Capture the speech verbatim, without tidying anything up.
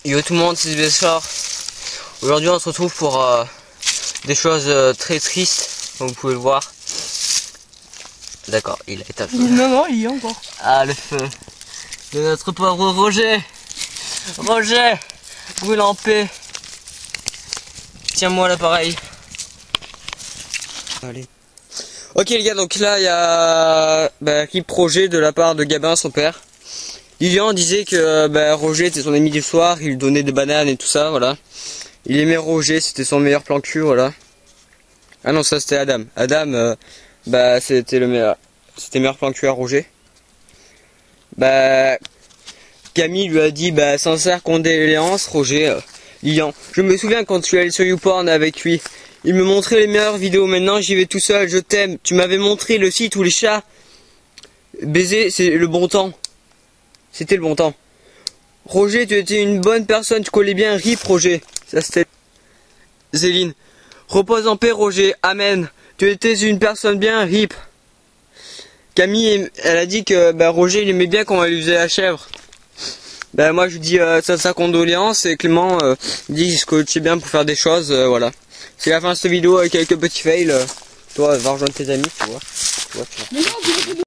Yo tout le monde, c'est Sbessor. Aujourd'hui on se retrouve pour euh, des choses euh, très tristes, comme vous pouvez le voir. D'accord, il a éteint le feu. Non, non, il y est encore. Ah, le feu de notre pauvre Roger. Roger, brûle en paix. Tiens-moi l'appareil. Allez. Ok les gars, donc là il y a bah, qui projet de la part de Gabin, son père. Lilian disait que bah, Roger était son ami du soir, il lui donnait des bananes et tout ça, voilà. Il aimait Roger, c'était son meilleur plan cul, voilà. Ah non, ça c'était Adam. Adam, euh, bah c'était le meilleur, c'était meilleur plan cul à Roger. Bah Camille lui a dit bah sincère condoléances, Roger. Euh, Lilian, je me souviens quand tu allais sur YouPorn avec lui, il me montrait les meilleures vidéos. Maintenant j'y vais tout seul, je t'aime. Tu m'avais montré le site où les chats baiser, c'est le bon temps. C'était le bon temps. Roger, tu étais une bonne personne, tu collais bien, rip Roger. Ça c'était Zéline. Repose en paix Roger, amen. Tu étais une personne bien, rip. Camille, elle a dit que bah, Roger il aimait bien quand elle lui faisait la chèvre. Bah moi je lui dis euh, ça sa condoléance et Clément euh, dit que je coachais bien pour faire des choses, euh, voilà. C'est la fin de cette vidéo avec quelques petits fails. Euh, toi va rejoindre tes amis, tu vois. Tu vois, tu vois.